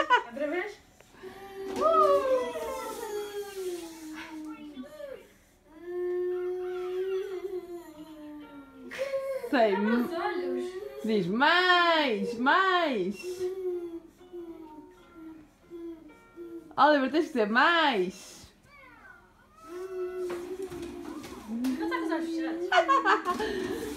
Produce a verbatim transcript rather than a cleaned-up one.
Outra vez? Sei. Os olhos. Diz mais, mais. Oliver, tens que dizer mais. Não está com os olhos fechados.